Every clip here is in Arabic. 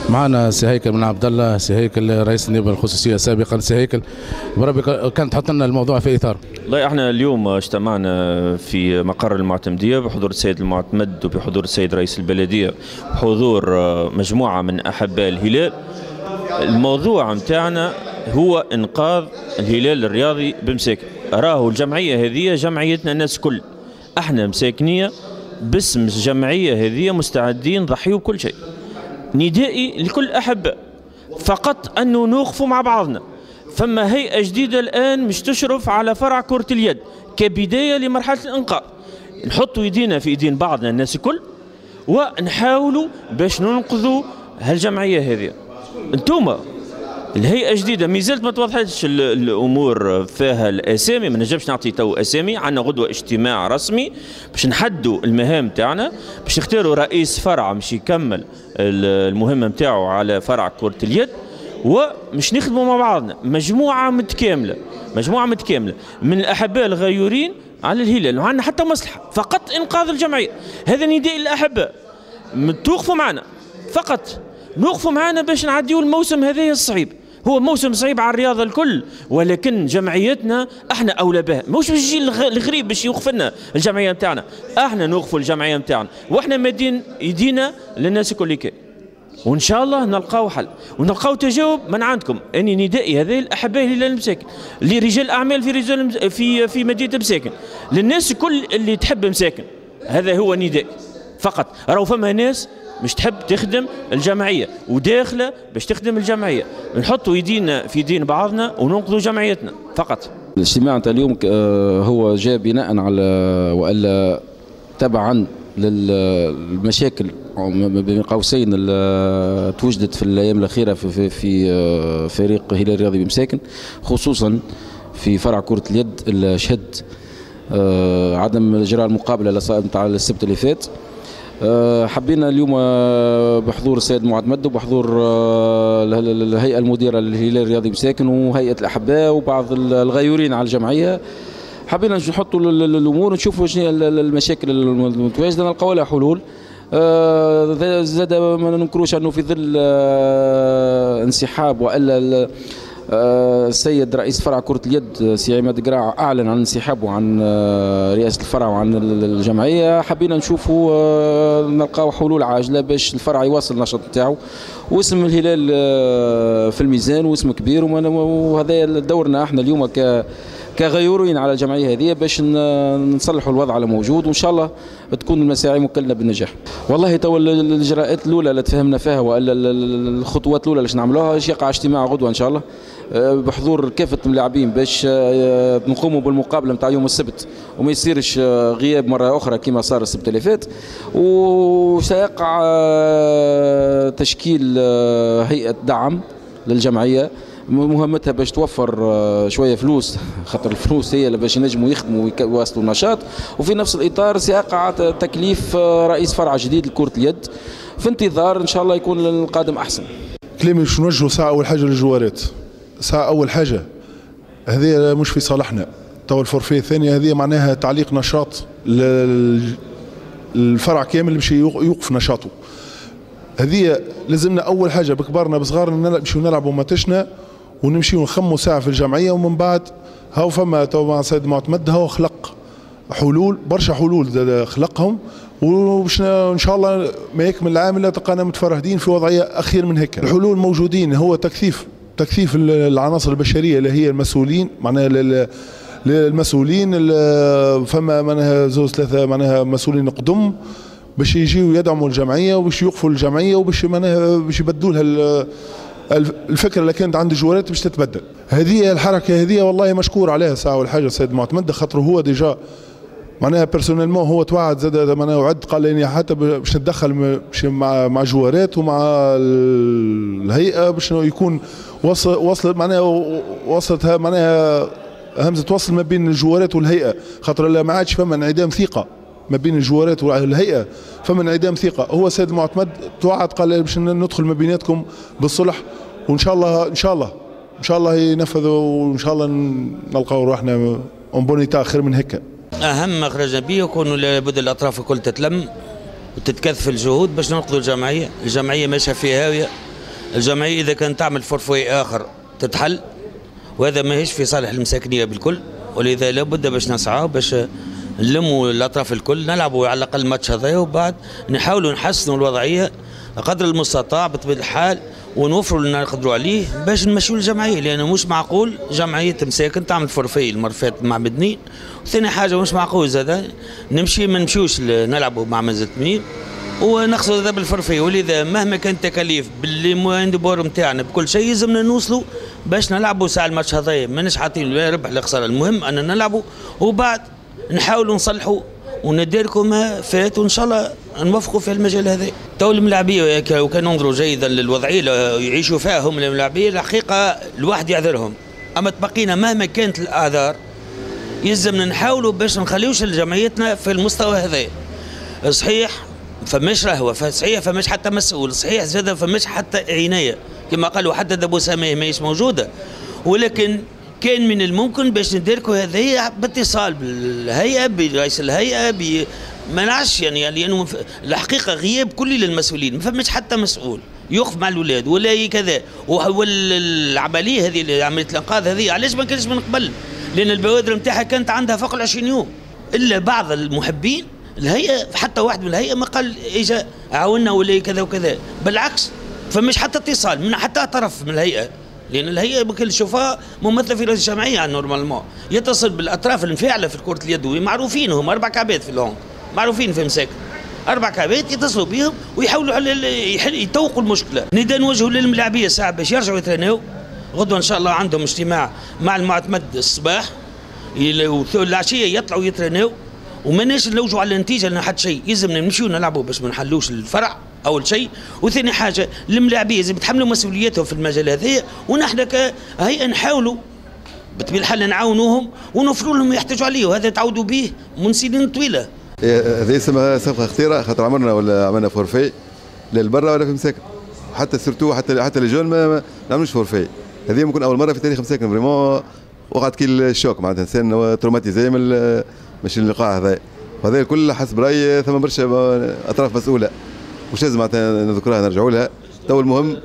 معنا سي هيكل بن عبد الله، سي هيكل رئيس النيابه الخصوصيه سابقا. سي هيكل بربي كان تحط لنا الموضوع في اطار. والله احنا اليوم اجتمعنا في مقر المعتمديه بحضور السيد المعتمد وبحضور السيد رئيس البلديه وبحضور مجموعه من احباء الهلال. الموضوع متاعنا هو انقاذ الهلال الرياضي بمساكن. راهو الجمعيه هذه جمعيتنا الناس كل، احنا مساكنيه باسم الجمعيه هذه مستعدين نضحيوا بكل شيء. ندائي لكل أحباء فقط أنه نوقفوا مع بعضنا. فما هيئة جديدة الآن مش تشرف على فرع كرة اليد كبداية لمرحلة الإنقاذ. نحطوا يدينا في يدين بعضنا الناس الكل ونحاولوا باش ننقذوا هالجمعية هذه. انتوما الهيئة جديدة مازالت ما توضحتش الأمور فيها الأسامي، ما نجمش نعطي تو أسامي. عندنا غدوة اجتماع رسمي باش نحدوا المهام تاعنا، باش نختاروا رئيس فرع باش يكمل المهمة نتاعو على فرع كرة اليد، ومش نخدموا مع بعضنا مجموعة متكاملة من الأحباء الغيورين على الهلال، وعندنا حتى مصلحة فقط إنقاذ الجمعية. هذا نداء للأحباء، توقفوا معنا فقط، نوقفوا معنا باش نعديوا الموسم هذا الصعيب. هو موسم صعيب على الرياضه الكل، ولكن جمعيتنا احنا اولى بها، مش باش يجي الغريب باش يوقف لنا الجمعيه نتاعنا. احنا نوقفوا الجمعيه نتاعنا واحنا مادين يدينا للناس الكل كي. وان شاء الله نلقاو حل ونلقاو تجاوب من عندكم. اني ندائي هذا الاحباء الهلال مساكن، لرجال اعمال في مدينه مساكن، للناس الكل اللي تحب مساكن. هذا هو ندائي فقط. راهو فما ناس مش تحب تخدم الجمعية وداخلة باش تخدم الجمعية. نحطوا يدينا في دين بعضنا وننقذوا جمعيتنا فقط. الاجتماع نتاع اليوم هو جاء بناء على والا تبعا للمشاكل بين قوسين اللي توجدت في الايام الاخيره في فريق هلال الرياضي بمساكن، خصوصا في فرع كرة اليد اللي شهد عدم اجراء المقابله نتاع السبت اللي فات. حبينا اليوم بحضور السيد المعتمد وبحضور الهيئة المديرة للهلال الرياضي مساكن وهيئة الأحباء وبعض الغيورين على الجمعية، حبينا نحطوا الأمور ونشوفوا شنو هي المشاكل المتواجدة نلقاو لها حلول. زاد ما ننكروش أنه في ظل انسحاب وإلا السيد رئيس فرع كرة اليد سي عماد قراع أعلن عن انسحابه عن رئاسة الفرع وعن الجمعية، حبينا نشوفوا نلقاو حلول عاجلة باش الفرع يواصل النشاط نتاعو، واسم الهلال في الميزان واسم كبير، وهذا دورنا احنا اليوم كغيورين على الجمعية هذه باش نصلحوا الوضع على موجود، وإن شاء الله تكون المساعي مكللة بالنجاح. والله تو الإجراءات الأولى اللي تفهمنا فيها وإلا الخطوات الأولى اللي نعملوها يقع اجتماع غدوة إن شاء الله بحضور كافة اللاعبين باش نقوموا بالمقابلة نتاع يوم السبت وما يصيرش غياب مرة أخرى كما صار السبت اللي فات. وسيقع تشكيل هيئة دعم للجمعية مهمتها باش توفر شويه فلوس، خاطر الفلوس هي اللي باش ينجموا يخدموا ويواصلوا النشاط. وفي نفس الاطار سيقع تكليف رئيس فرع جديد لكره اليد في انتظار ان شاء الله يكون القادم احسن. كلامي باش نوجهوا ساعه اول حاجه للجوارات، ساعه اول حاجه هذه مش في صالحنا. تو الفورفيه الثانيه هذه معناها تعليق نشاط الفرع كامل باش يوقف نشاطه. هذه لازمنا اول حاجه بكبارنا بصغارنا نمشيو نلعبوا ماتشنا ونمشيو نخموا ساعه في الجمعيه، ومن بعد هاو فما تو مع سيد معتمد هاو خلق حلول، برشا حلول خلقهم، وباش ان شاء الله ما يكمل العام الا تلقانا متفرهدين في وضعيه اخير من هيك. الحلول موجودين، هو تكثيف العناصر البشريه اللي هي المسؤولين، معناها للمسؤولين فما معناها زوز ثلاثه معناها مسؤولين قدم باش يجيو يدعموا الجمعيه وباش يوقفوا الجمعيه وباش معناها باش يبدلوا لها الفكره اللي كانت عند الجوارات باش تتبدل. هذه الحركه هذه والله مشكور عليها ساعه والحاجه السيد معتمد، خاطر هو ديجا معناها بيرسونيلمون هو توعد زاد معناها وعد قال لي حتى باش نتدخل مع الجوارات ومع الهيئه باش يكون وصلت معناها وصلتها معناها همزه وصل ما بين الجوارات والهيئه، خاطر لا ما عادش فما انعدام ثقه ما بين الجوارات والهيئه، فما انعدام ثقه. هو السيد معتمد توعد قال باش ندخل ما بيناتكم بالصلح، وان شاء الله ينفذوا، وان شاء الله نلقاو روحنا اون بونيتا خير من هيك. اهم ما خرجنا به يكون لابد الاطراف الكل تتلم وتتكثف الجهود باش ننقذوا الجمعيه. الجمعيه ماشيه في هاويه الجمعيه اذا كانت تعمل فورفوي اخر تتحل، وهذا ماهيش في صالح المساكنيه بالكل، ولذا لابد باش نسعى باش نلموا الاطراف الكل، نلعبوا على الاقل الماتش هذايا، وبعد نحاولوا نحسنوا الوضعيه قدر المستطاع بطبيعه الحال، ونوفروا اللي نقدروا عليه باش نمشيوا للجمعيه، لانه مش معقول جمعيه مساكن تعمل فورفي المره فاتت مع مدنين، وثاني حاجه مش معقول زاد ما نمشيوش نلعبوا مع مازلتمين ونقصوا هذا بالفورفي، ولذا مهما كانت التكاليف بالموندبور نتاعنا بكل شيء يلزمنا نوصلوا باش نلعبوا ساعه الماتش هذايا، ماناش حاطين لا ربح لا خساره، المهم ان نلعبوا وبعد نحاولوا نصلحوا ونديركم ما فات، وان شاء الله نوفقوا في المجال هذا. تو الملاعبيه وكان ننظروا جيدا للوضعيه يعيشوا فيها هم الملاعبيه، الحقيقه الواحد يعذرهم، اما تبقينا مهما كانت الاعذار يلزمنا نحاولوا باش ما نخليوش لجمعيتنا في المستوى هذا. صحيح فماش رهوه، صحيح فماش حتى مسؤول، صحيح زاد فماش حتى عنايه كما قالوا، حتى دابو ساميه ماهيش موجوده، ولكن كان من الممكن باش نديركوا هذه باتصال بالهيئه برئيس الهيئه ما نعرفش يعني لانه الحقيقه غياب كلي للمسؤولين، ما فماش حتى مسؤول يوقف مع الاولاد ولا كذا، والعمليه هذه عمليه الانقاذ هذه علاش ما كانش من قبل؟ لان البوادر نتاعها كانت عندها فوق ال 20 يوم، الا بعض المحبين الهيئه حتى واحد من الهيئه ما قال اجا عاونا ولا كذا وكذا، بالعكس فماش حتى اتصال من حتى طرف من الهيئه، لان الهيئه ممكن نشوفها ممثله في رئيس الجمعيه نورمالمون، يتصل بالاطراف المفاعله في كره اليد معروفين، هم 4 كعبات في الهونغ معروفين في مساكن، 4 كعبات يتصلوا بهم ويحاولوا يتوقوا المشكله. ندى نوجهوا للملاعبيه ساعه باش يرجعوا يترينيو، غدوه ان شاء الله عندهم اجتماع مع المعتمد الصباح، العشيه يطلعوا يترينيو، وماناش نلوجوا على النتيجه لان حتى شيء، يلزمنا نمشيو نلعبوا باش ما نحلوش الفرع اول شيء، وثاني حاجه الملاعبيه لازم يتحملوا مسؤولياتهم في المجال هذا، ونحن كهيئه نحاولوا بطبيعه الحال نعاونوهم ونوفروا لهم يحتاجوا عليه، وهذا تعودوا به من سنين طويله. هذه اسمها صفقه خطيره، خاطر عمرنا ولا عملنا فورفي لا لبرا ولا في مساكن، حتى سيرتو حتى لي جون ما نعملوش فورفي، هذه ممكن اول مره في تاريخ مساكن فريمون، وقعت كي الشوك معناتها انسان تروماتيزي من ماشي اللقاء هذا، وهذا الكل حسب رايي ثم برشا اطراف مسؤوله، مش لازم معناتها نذكرها نرجعوا لها. تو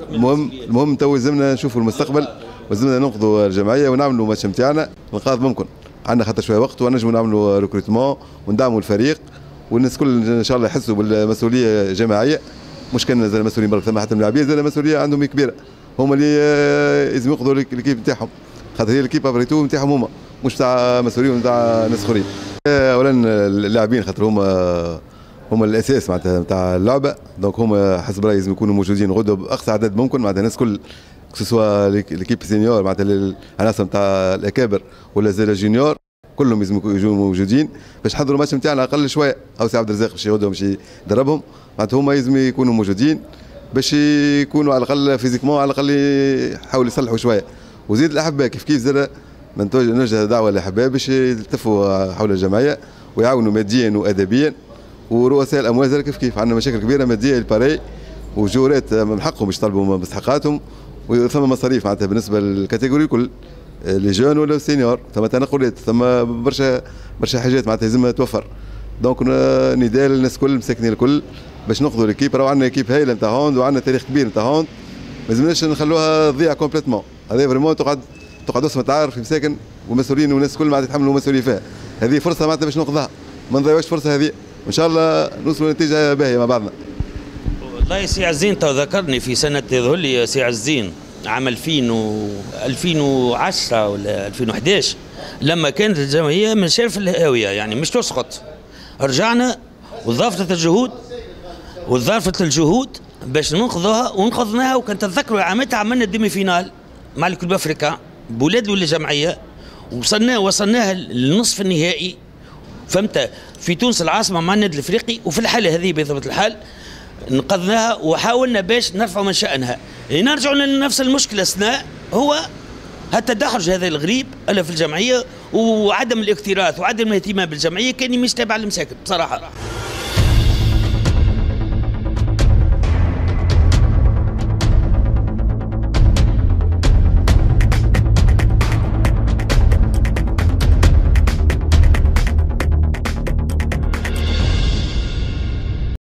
المهم تو لازمنا نشوفوا المستقبل، ولازمنا ننقذوا الجمعيه ونعملوا ماتش نتاعنا، الانقاذ ممكن، عندنا خاطر شويه وقت ونجموا نعملوا ريكروتمون وندعموا الفريق، والناس كل ان شاء الله يحسوا بالمسؤوليه جماعيه، مش كان زي المسؤولين برك، ثم حتى الملاعبيه زي المسؤوليه عندهم كبيره، هما اللي لازم ياخذوا الكيب نتاعهم، خاطر هي الكيب افريتو نتاعهم هما، مش تاع مسؤولين نتاع ناس اخرين. اولا اللاعبين خاطر هما الاساس معناتها نتاع اللعبه، دونك هما حسب رايي لازم يكونوا موجودين غدوه باقصى عدد ممكن، معناتها الناس كل سواء ليكيب سينيور معناتها العناصر نتاع الاكابر ولا زي الجونيور كلهم لازم يكونوا موجودين باش يحضروا الماتش نتاعنا اقل شويه، او سي عبد الرزاق باش غدوه باش يدربهم، معناتها هما لازم يكونوا موجودين باش يكونوا على الاقل فيزيكمون، على الاقل يحاولوا يصلحوا شويه، وزيد الاحباء كيف زاد نوجه دعوه للاحباء باش يلتفوا حول الجمعيه ويعاونوا ماديا وادبيا، ورؤساء الاموال كيف عندنا مشاكل كبيره ماديه الباري، وجورات من حقهم باش يطلبوا مستحقاتهم، وثم مصاريف معناتها بالنسبه للكاتيجوري الكل، لي جون ولا السينيور، ثم تنقلات، ثم برشا حاجات معناتها لازم توفر، دونك نداء للناس الكل المساكنين الكل باش ناخذوا ليكيب، راهو عندنا ايكيب هايله نتاع هوند وعندنا تاريخ كبير نتاع هوند، ما لازمناش نخلوها تضيع كومبليتمون، هذا فريمون تقعد اسمها تعارف في مساكن والمسؤولين والناس الكل معناتها يتحملوا مسؤوليه فيها، هذه فرصه معناتها باش ناخذها، ما نضيعوش الفرصه هذه، وان شاء الله نوصلوا لنتيجه باهيه مع بعضنا. والله سي عزين تو ذكرني في سنه يظهر لي سي عزين عام 2010 ولا 2011 لما كانت الجمعيه من شرف الهاويه يعني مش تسقط، رجعنا وضافت الجهود باش ننقذوها ونقذناها، وكانت تذكروا عامتها عملنا ديمي فينال مع الكلوب افريكا بولاد ولا جمعيه، وصلناها للنصف النهائي، فهمت، في تونس العاصمه مع النادي الافريقي، وفي الحاله هذه بطبيعه الحال نقذناها وحاولنا باش نرفع من شأنها. نرجعوا لنفس المشكله اثناء هو التدحرج هذا الغريب الا في الجمعيه، وعدم الاكتراث وعدم الاهتمام بالجمعيه كان مش تابع للمساكن بصراحه.